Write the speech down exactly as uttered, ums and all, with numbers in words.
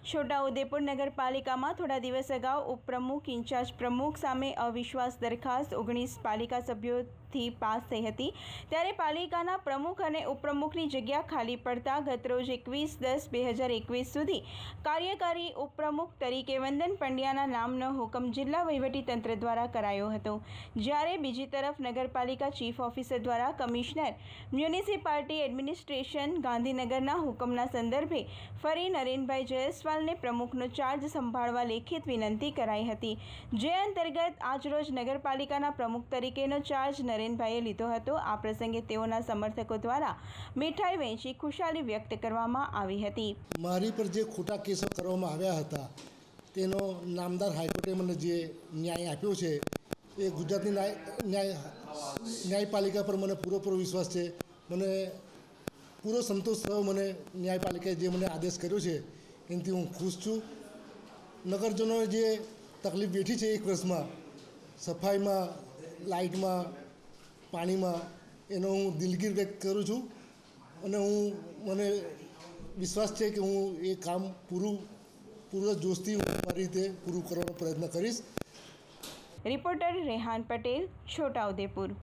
છોટાઉદેપુર નગરપાલિકામાં થોડા દિવસ અગાઉ ઉપપ્રમુખ ઇન્ચાર્જ પ્રમુખ સામે અવિશ્વાસ દરખાસ્ત ઓગણીસ પાલિકા સભ્યોથી પાસ થઈ હતી। ત્યારે પાલિકાના પ્રમુખ અને ઉપપ્રમુખની જગ્યા ખાલી પડતા ગતરોજ એકવીસ દસ બે હજાર એકવીસ સુધી કાર્યકારી ઉપપ્રમુખ તરીકે વંદન પંડ્યાના નામનો હુકમ જિલ્લા વહીવટીતંત્ર દ્વારા કરાયો હતો। જ્યારે બીજી તરફ નગરપાલિકા ચીફ ઓફિસર દ્વારા કમિશનર મ્યુનિસિપાલિટી એડમિનિસ્ટ્રેશન ગાંધીનગરના હુકમના સંદર્ભે ફરી નરેનભાઈ જયસ્વાલ ने प्रमुखનો ચાર્જ સંભાળવા લેખિત વિનંતી કરાઈ હતી। જે અંતર્ગત આજરોજ નગરપાલિકાના પ્રમુખ તરીકેનો ચાર્જ નરેનભાઈએ લીધો હતો। આ પ્રસંગે તેઓના સમર્થકો દ્વારા મીઠાઈ વહેંચી ખુશાલી વ્યક્ત કરવામાં આવી હતી। મારી પર જે ખોટા કેસો કરવામાં આવ્યા હતા તેનો નામદાર હાઈકોર્ટે મને જે ન્યાય આપ્યો છે એ ગુજરાતની ન્યાય ન્યાયપાલિકા પર મને પૂરેપૂરો વિશ્વાસ છે। મને પૂરો સંતોષ થયો। મને ન્યાયપાલિકાએ જે મને આદેશ કર્યો છે એનાથી હું ખુશ છું। નગરજનોએ જે તકલીફ વેઠી છે એક વર્ષમાં સફાઈમાં, લાઇટમાં, પાણીમાં, એનો હું દિલગીર વ્યક્ત કરું છું અને હું મને વિશ્વાસ છે કે હું એ કામ પૂરું પૂરા જોશથી હું મારી રીતે પૂરું કરવાનો પ્રયત્ન કરીશ। રિપોર્ટર રેહાન પટેલ, છોટાઉદેપુર।